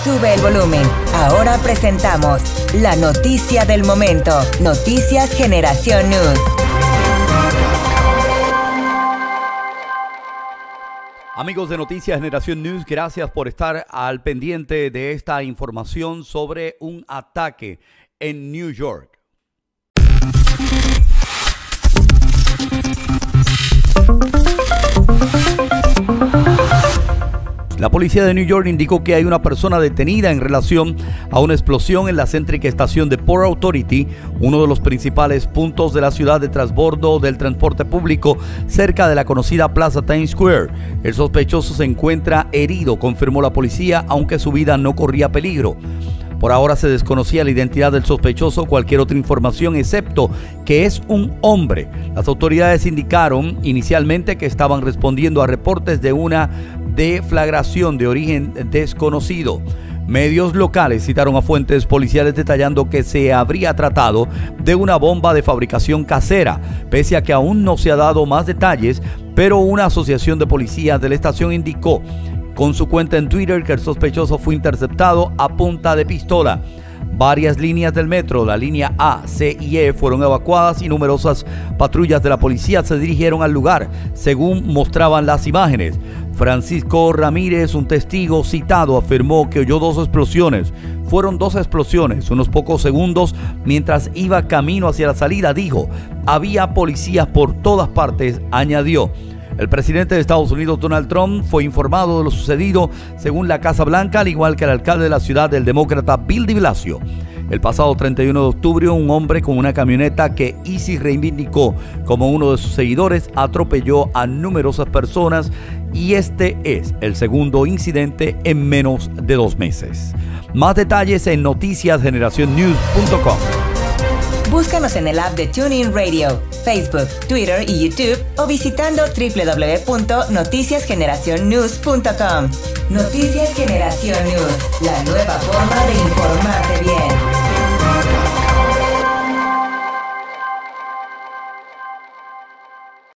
Sube el volumen. Ahora presentamos la noticia del momento. Noticias Generación News. Amigos de Noticias Generación News, gracias por estar al pendiente de esta información sobre un ataque en New York. La policía de New York indicó que hay una persona detenida en relación a una explosión en la céntrica estación de Port Authority, uno de los principales puntos de la ciudad de transbordo del transporte público cerca de la conocida Plaza Times Square. El sospechoso se encuentra herido, confirmó la policía, aunque su vida no corría peligro. Por ahora se desconocía la identidad del sospechoso o cualquier otra información, excepto que es un hombre. Las autoridades indicaron inicialmente que estaban respondiendo a reportes de una deflagración de origen desconocido. Medios locales citaron a fuentes policiales detallando que se habría tratado de una bomba de fabricación casera, pese a que aún no se ha dado más detalles, pero una asociación de policías de la estación indicó con su cuenta en Twitter que el sospechoso fue interceptado a punta de pistola. Varias líneas del metro, la línea A, C y E, fueron evacuadas y numerosas patrullas de la policía se dirigieron al lugar, según mostraban las imágenes. Francisco Ramírez, un testigo citado, afirmó que oyó dos explosiones. Fueron dos explosiones, unos pocos segundos mientras iba camino hacia la salida, dijo. Había policías por todas partes, añadió. El presidente de Estados Unidos, Donald Trump, fue informado de lo sucedido según la Casa Blanca, al igual que el alcalde de la ciudad, el demócrata Bill de Blasio. El pasado 31 de octubre, un hombre con una camioneta que ISIS reivindicó como uno de sus seguidores atropelló a numerosas personas y este es el segundo incidente en menos de 2 meses. Más detalles en noticiasgeneracionnews.com. Búscanos en el app de TuneIn Radio, Facebook, Twitter y YouTube o visitando www.noticiasgeneracionnews.com. Noticias Generación News, la nueva forma de informarte bien.